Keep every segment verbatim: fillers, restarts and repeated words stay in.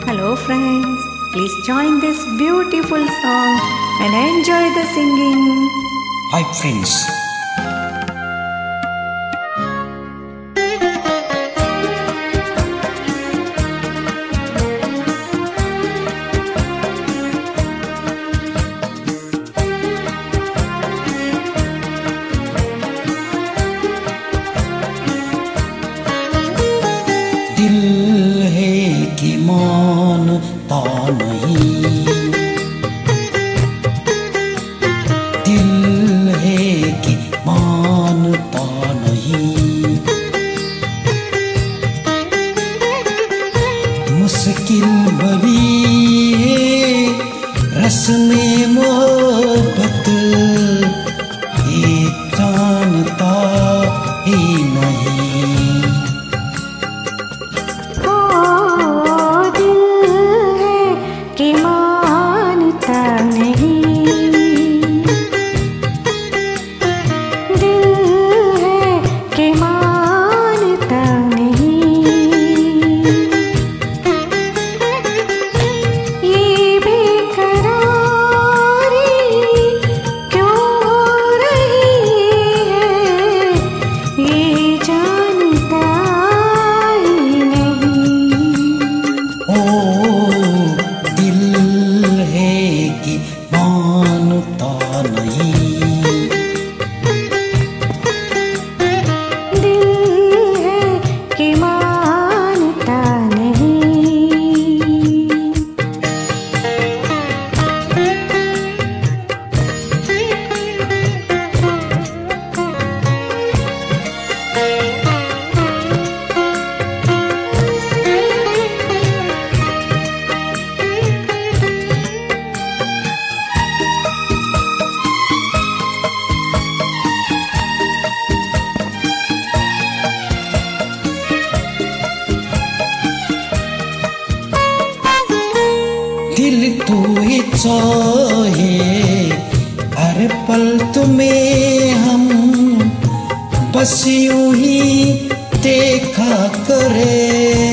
Hello friends, please join this beautiful song and enjoy the singing. Hi friends. दिल है कि मानता नहीं, दिल है कि मानता नहीं, मुश्किल भरी है रस्मे मोहब्बत, ये जानता ही नहीं। दिल तू ही चाहे हर पल तुम्हें हम बस यूं ही देखा करे,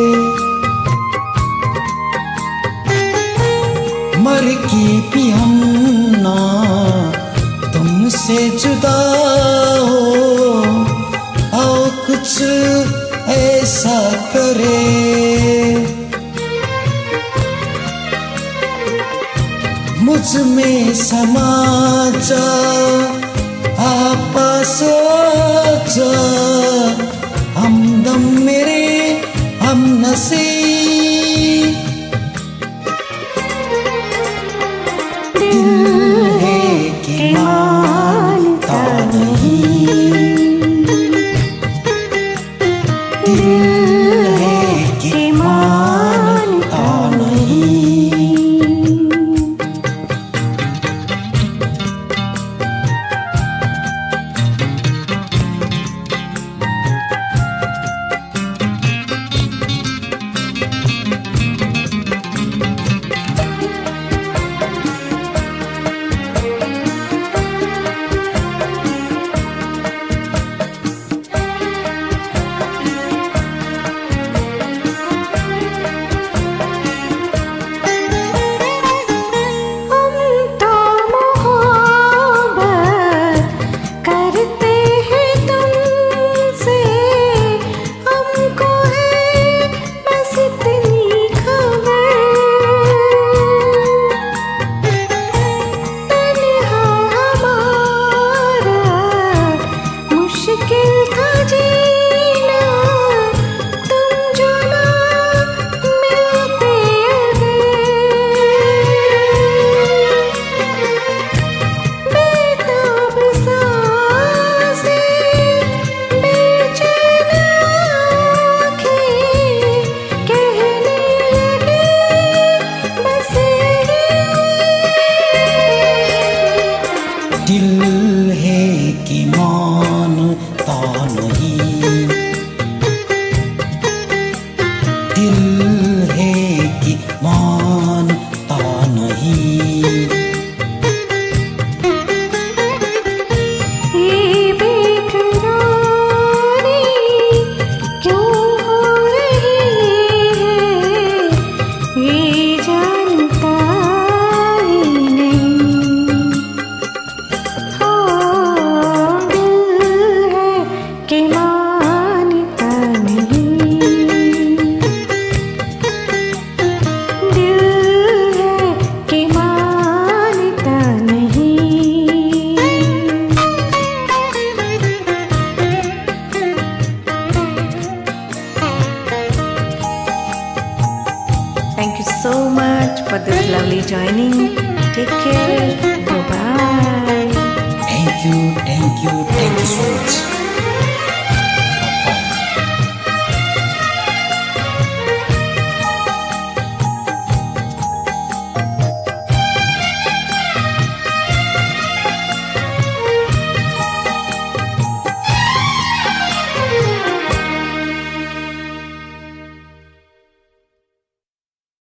मर के भी हम ना तुमसे जुदा हो, आओ कुछ ऐसा करे। मुझ में समा जा आपस जा, हमदम मेरे हम नसीब, दिल है कि मानता नहीं, दिल है कि मानता नहीं। Thank you so much for this lovely joining. Take care. Bye bye. Thank you, thank you, thank you so much.